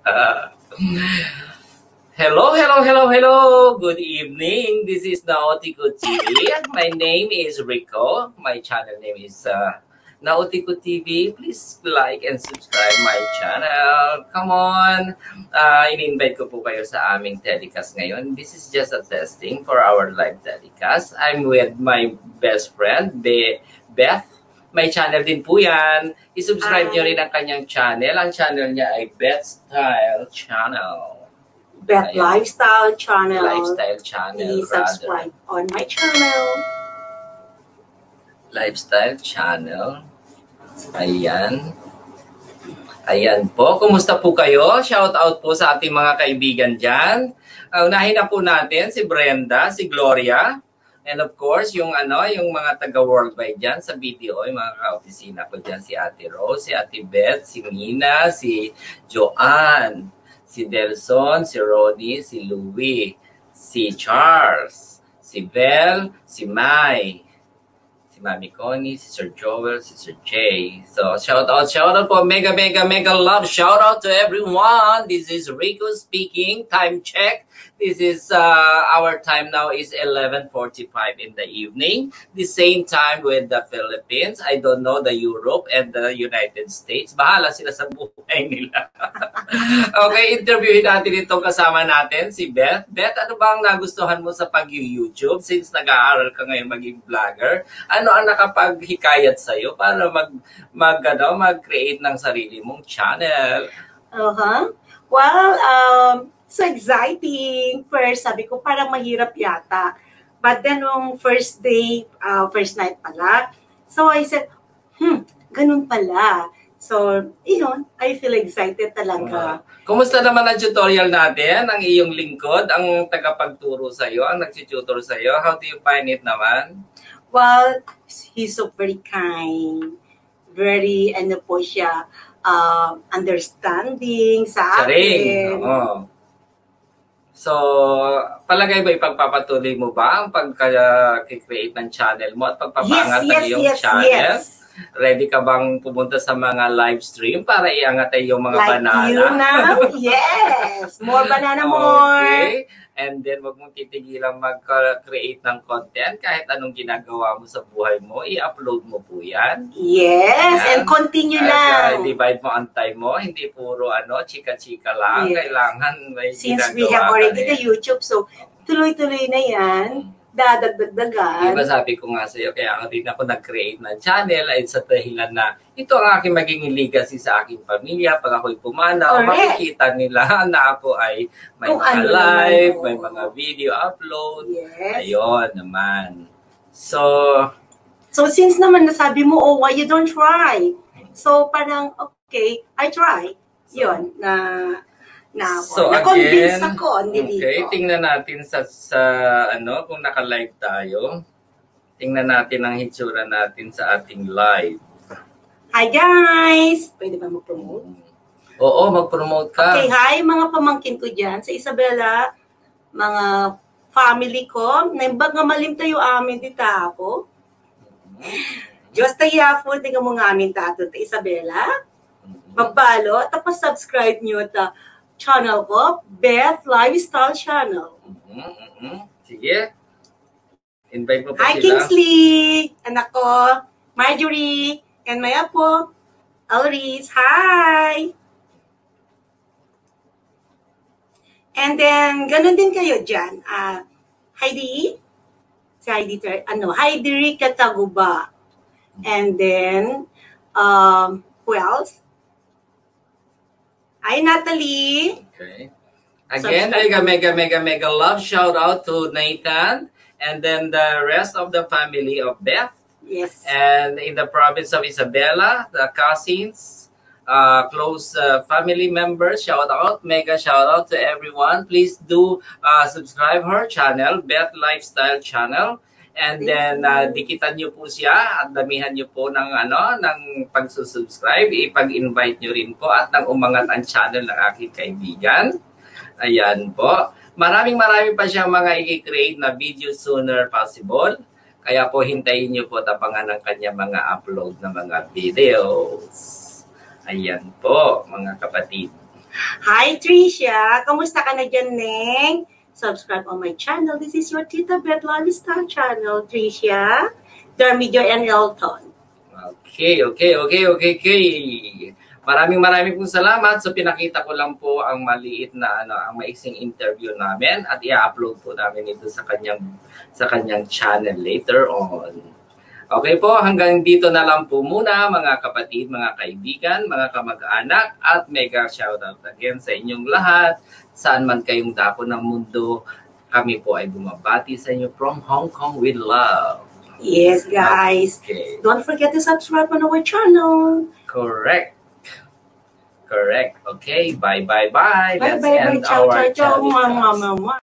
Hello, hello, hello, hello. Good evening. This is Naotiko TV. My name is Rico. My channel name is Naotiko TV. Please like and subscribe my channel. Come on. In-invite ko po kayo sa aming telecast ngayon. This is just a testing for our live telecast. I'm with my best friend, Beth. May channel din po yan. I-subscribe nyo rin ang kanyang channel. Ang channel niya ay Beth Style Channel. Beth Lifestyle Channel. Lifestyle Channel. Please subscribe on my channel. Lifestyle Channel. Ayan. Ayan po. Kumusta po kayo? Shout out po sa ating mga kaibigan dyan. Unahin na po natin si Brenda, si Gloria. And of course, yung mga taga-worldwide dyan sa video, yung mga ka-opisina ko dyan, si Ate Rose, si Ate Beth, si Mina, si Joanne, si Delson, si Roddy, si Louie, si Charles, si Belle, si Mai, si Mami Connie, si Sir Joel, si Sir Jay. So, shout out po. Mega love. Shout out to everyone. This is Rico speaking. Time check. This is our time now is 11:45 in the evening. The same time with the Philippines. I don't know the Europe and the United States. Bahala sila sa buhay nila. Okay, interviewin natin itong kasama natin, si Beth. Beth, ano ba ang nagustuhan mo sa pag-YouTube since nag-aaral ka ngayon maging vlogger? Ano ang nakapaghikayat sa'yo para mag-create ng sarili mong channel? Well, so exciting. First, sabi ko parang mahirap yata. But then, nung first day, first night pala, so I said, ganun pala. So, yun, I feel excited talaga. Kumusta naman ang tutorial natin? Ang iyong lingkod, ang tagapagturo sa'yo, ang nag-tutor sa'yo. How do you find it naman? Well, he's so very kind. Very, po siya, understanding sa akin. Oo. So, palagay ba ipagpapatuloy mo ba ang pagka-create ng channel mo at pagpapangat ng iyong channel? Yes. Ready ka bang pumunta sa mga live stream para iangat ay yung mga banana? Like you now? Yes! More banana, more! Okay. And then, wag mong titigilang mag-create ng content kahit anong ginagawa mo sa buhay mo, i-upload mo po yan. Yes, yan. And continue lang. Divide mo ang time mo, hindi puro chika-chika lang. Yes. Kailangan may since we have already the YouTube, so tuloy-tuloy na yan. Dadagdagan. Diba sabi ko nga sa iyo, kaya rin ako nag-create ng channel ay sa dahilan na ito ang aking magiging legacy sa aking pamilya. Pag ako'y pumanaw, makikita nila na ako ay may mga live, may mga video upload. Yes. Ayun naman. So since naman nasabi mo, why you don't try? So parang, okay, I try. Yun, na-convince ako. Okay, tingnan natin sa kung naka-live tayo. Tingnan natin ang hitsura natin sa ating live. Hi guys! Pwede ba mag-promote? Oo, mag-promote ka. Okay, hi mga pamangkin ko dyan sa Isabela, mga family ko. Naimbag nga malim tayo amin dita ako. Diyos tayo po, tingnan mo nga amin tato ta Isabela. Magbalo, tapos subscribe nyo ta channel ko, Beth Lifestyle Channel. Sige. Invite mo pa sila. Hi, Kingsley! Anak ko, Marjorie, and my apo, Elris. Hi! And then, ganun din kayo dyan. Heidi? Si Heidi, Heidi Rica Taguba. And then, who else? Hi, Natalie. Okay. Again, mega love shout out to Nathan and then the rest of the family of Beth. Yes. And in the province of Isabela, the cousins, close family members, mega shout out to everyone. Please do subscribe her channel, Beth Lifestyle Channel. And then, dikitan nyo po siya at damihan nyo po ng pagsusubscribe. Ipag-invite nyo rin po at nang umangat ang channel ng aking kaibigan. Ayan po. Maraming pa siyang mga i-create na video sooner possible. Kaya po hintayin nyo po tapangan ng kanya mga upload na mga videos. Ayan po, mga kapatid. Hi, Tricia. Kamusta ka na dyan, Neng? Subscribe on my channel. This is your Tita Bet Lalistar channel, Tricia. Dermidio and Elton. Okay. Maraming pong salamat. So pinakita ko lang po ang maliit na ang maiksing interview namin at i-upload po namin ito sa kanyang channel later on. Okay po, hanggang dito na lang po muna mga kapatid, mga kaibigan, mga kamag-anak at mega shoutout again sa inyong lahat. Saan man kayong dako ng mundo, kami po ay bumabati sa inyo from Hong Kong with love. Yes, guys. Okay. Don't forget to subscribe on our channel. Correct. Okay, bye. Bye. Let's end our Ciao. channel. Mama.